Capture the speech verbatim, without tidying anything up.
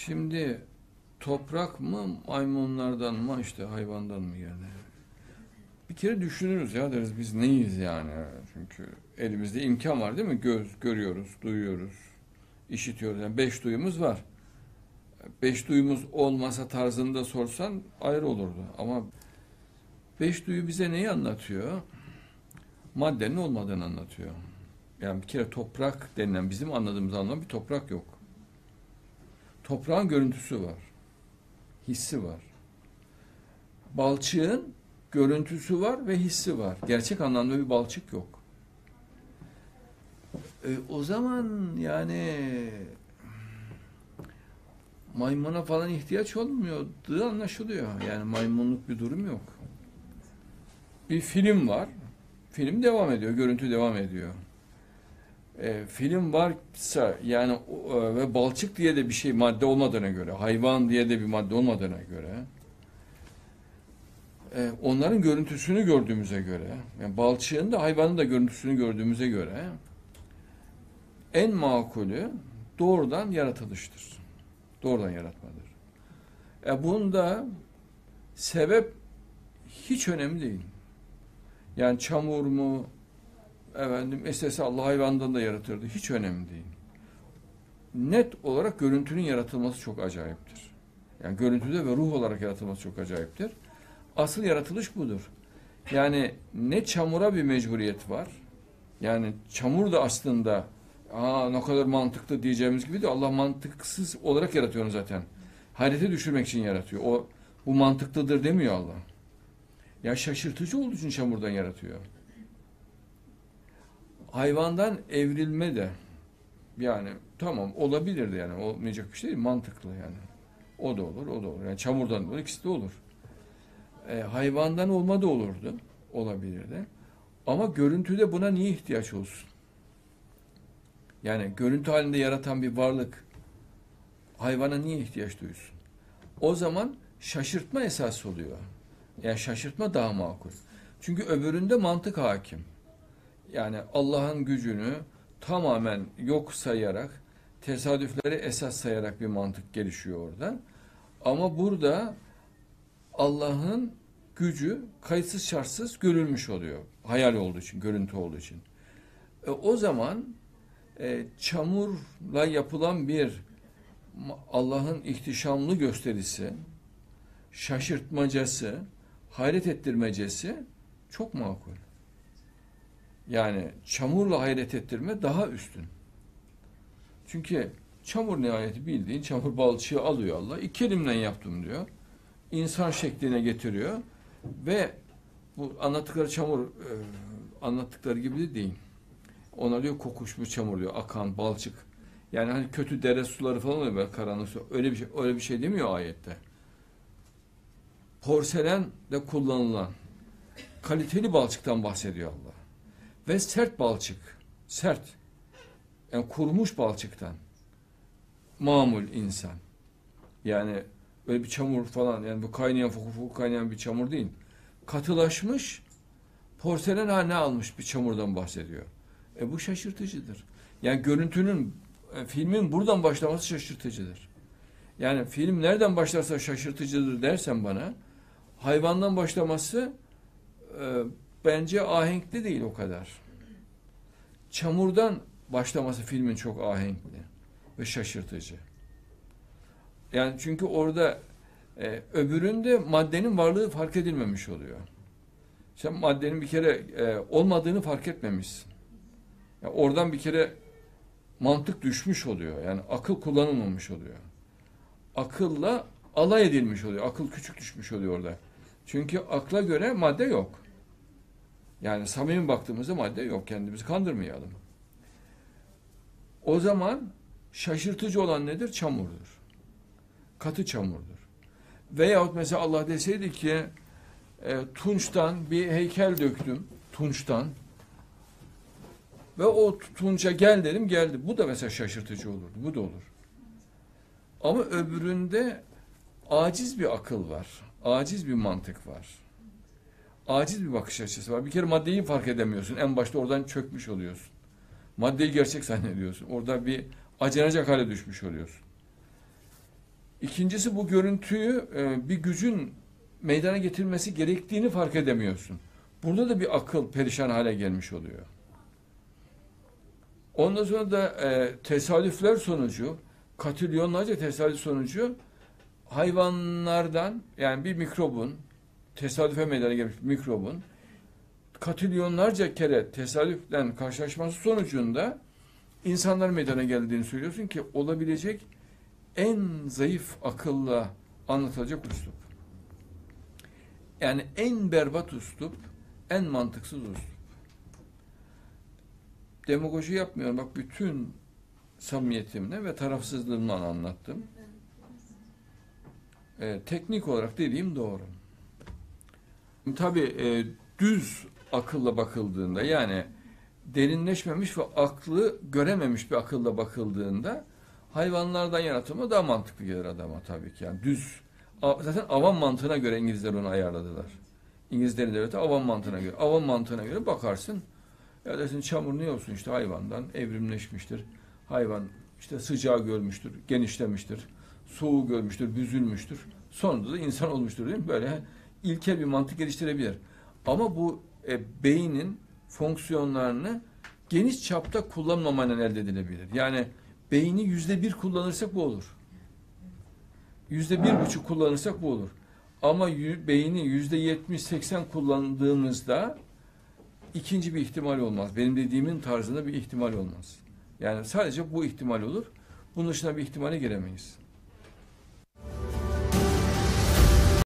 Şimdi toprak mı maymunlardan mı işte hayvandan mı yani? Bir kere düşünürüz ya deriz biz neyiz yani? Çünkü elimizde imkan var değil mi? Göz görüyoruz, duyuyoruz, işitiyoruz. Yani beş duyumuz var. Beş duyumuz olmasa tarzında sorsan ayrı olurdu. Ama beş duyu bize neyi anlatıyor? Maddenin olmadığını anlatıyor. Yani bir kere toprak denilen bizim anladığımız anlamda bir toprak yok. Toprağın görüntüsü var. Hissi var. Balçığın görüntüsü var ve hissi var. Gerçek anlamda bir balçık yok. E, o zaman yani maymuna falan ihtiyaç olmuyordu anlaşılıyor. Yani maymunluk bir durum yok. Bir film var. Film devam ediyor. Görüntü devam ediyor. E, film varsa yani e, ve balçık diye de bir şey madde olmadığına göre, hayvan diye de bir madde olmadığına göre, e, onların görüntüsünü gördüğümüze göre, yani balçığın da hayvanın da görüntüsünü gördüğümüze göre en makulü doğrudan yaratılıştır. Doğrudan yaratmadır. E, bunda sebep hiç önemli değil. Yani çamur mu, efendim esası Allah hayvandan da yaratırdı. Hiç önemli değil. Net olarak görüntünün yaratılması çok acayiptir. Yani görüntüde ve ruh olarak yaratılması çok acayiptir. Asıl yaratılış budur. Yani ne çamura bir mecburiyet var. Yani çamur da aslında aa ne kadar mantıklı diyeceğimiz gibi de Allah mantıksız olarak yaratıyor onu zaten. Hayrete düşürmek için yaratıyor. O bu mantıklıdır demiyor Allah. Ya şaşırtıcı olduğu için çamurdan yaratıyor. Hayvandan evrilme de yani tamam olabilirdi yani olmayacak bir şey değil mantıklı yani. O da olur, o da olur. Yani çamurdan da olur, ikisi de olur. E, hayvandan olma da olurdu, olabilirdi. Ama görüntüde buna niye ihtiyaç olsun? Yani görüntü halinde yaratan bir varlık hayvana niye ihtiyaç duysun? O zaman şaşırtma esas oluyor. Yani şaşırtma daha makul. Çünkü öbüründe mantık hakim. Yani Allah'ın gücünü tamamen yok sayarak, tesadüfleri esas sayarak bir mantık gelişiyor orada. Ama burada Allah'ın gücü kayıtsız şartsız görülmüş oluyor. Hayal olduğu için, görüntü olduğu için. E, o zaman e, çamurla yapılan bir Allah'ın ihtişamlı gösterisi, şaşırtmacası, hayret ettirmecesi çok makul. Yani çamurla hayret ettirme daha üstün. Çünkü çamur nihayeti bildiğin çamur balçığı alıyor Allah. İki elimle yaptım diyor. İnsan şekline getiriyor. Ve bu anlattıkları çamur e, anlattıkları gibi de değil. Ona diyor kokuşmuş çamur diyor. Akan, balçık. Yani hani kötü dere suları falan oluyor böyle karanlık su. Öyle bir şey, öyle bir şey demiyor ayette. Porselen de kullanılan kaliteli balçıktan bahsediyor Allah. Ve sert balçık. Sert. Yani kurumuş balçıktan. Mamul insan. Yani böyle bir çamur falan yani bu kaynayan fokur fokur kaynayan bir çamur değil. Katılaşmış porselen haline almış bir çamurdan bahsediyor. E bu şaşırtıcıdır. Yani görüntünün e, filmin buradan başlaması şaşırtıcıdır. Yani film nereden başlarsa şaşırtıcıdır dersen bana hayvandan başlaması e, bence ahenkli değil o kadar. Çamurdan başlaması filmin çok ahenkli ve şaşırtıcı. Yani çünkü orada e, öbüründe maddenin varlığı fark edilmemiş oluyor. Sen maddenin bir kere e, olmadığını fark etmemişsin. Yani oradan bir kere mantık düşmüş oluyor. Yani akıl kullanılmamış oluyor. Akılla alay edilmiş oluyor. Akıl küçük düşmüş oluyor orada. Çünkü akla göre madde yok. Yani samimi baktığımızda madde yok. Kendimizi kandırmayalım. O zaman şaşırtıcı olan nedir? Çamurdur. Katı çamurdur. Veyahut mesela Allah deseydi ki e, tunçtan bir heykel döktüm. Tunçtan. Ve o tunca gel dedim geldi. Bu da mesela şaşırtıcı olurdu. Bu da olur. Ama öbüründe aciz bir akıl var. Aciz bir mantık var. Aciz bir bakış açısı var. Bir kere maddeyi fark edemiyorsun. En başta oradan çökmüş oluyorsun. Maddeyi gerçek zannediyorsun. Orada bir acenacak hale düşmüş oluyorsun. İkincisi, bu görüntüyü e, bir gücün meydana getirmesi gerektiğini fark edemiyorsun. Burada da bir akıl perişan hale gelmiş oluyor. Ondan sonra da e, tesadüfler sonucu, katrilyonlarca tesadüf sonucu hayvanlardan, yani bir mikrobun, tesadüfe meydana gelmiş bir mikrobun katrilyonlarca kere tesadüften karşılaşması sonucunda insanlar meydana geldiğini söylüyorsun ki olabilecek en zayıf akılla anlatılacak üslup. Yani en berbat üslup, en mantıksız üslup. Demagoji yapmıyorum. Bak, bütün samimiyetimle ve tarafsızlığımla anlattım. Ee, teknik olarak dediğim doğru. Tabii e, düz akılla bakıldığında, yani derinleşmemiş ve aklı görememiş bir akılla bakıldığında hayvanlardan yaratılma daha mantıklı gelir adama tabii ki. Yani düz, zaten avam mantığına göre İngilizler onu ayarladılar. İngilizlerin devleti avam mantığına göre. Avam mantığına göre bakarsın, ya dersin çamur ne olsun, işte hayvandan evrimleşmiştir. Hayvan işte sıcağı görmüştür, genişlemiştir. Soğuğu görmüştür, büzülmüştür. Sonunda da insan olmuştur, değil mi? Böyle ilkel bir mantık geliştirebilir. Ama bu e, beynin fonksiyonlarını geniş çapta kullanmamanın elde edilebilir. Yani beyni yüzde bir kullanırsak bu olur. Yüzde bir buçuk kullanırsak bu olur. Ama beyni yüzde yetmiş seksen kullandığımızda ikinci bir ihtimal olmaz. Benim dediğimin tarzında bir ihtimal olmaz. Yani sadece bu ihtimal olur. Bunun dışında bir ihtimale giremeyiz.